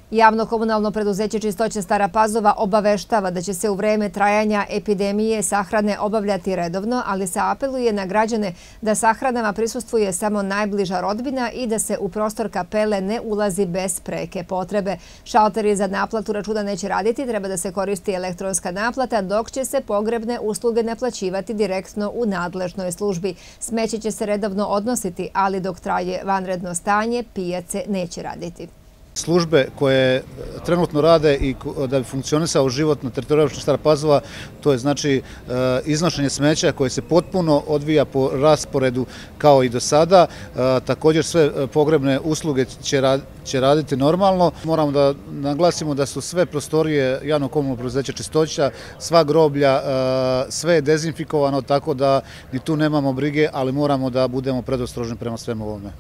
Javno-komunalno preduzeće Čistoća Stara Pazova obaveštava da će se u vreme trajanja epidemije sahrane obavljati redovno, ali se apeluje na građane da sahranama prisustvuje samo najbliža rodbina i da se u prostor kapele ne ulazi bez preke potrebe. Šalteri za naplatu računa neće raditi, treba da se koristi elektronska naplata, dok će se pogrebne usluge naplaćivati direktno u nadležnoj službi. Smeće će se redovno odnositi, ali dok traje vanredno stanje, pijace neće raditi. Službe koje trenutno rade i da bi funkcionisao život na teritoriju opštine Stara Pazova, to je znači iznošenje smeća koje se potpuno odvija po rasporedu kao i do sada. Također sve pogrebne usluge će raditi normalno. Moramo da naglasimo da su sve prostorije javno-komunalnog preduzeća Čistoća, sva groblja, sve je dezinfikovano, tako da ni tu nemamo brige, ali moramo da budemo predostrožni prema svemu ovome.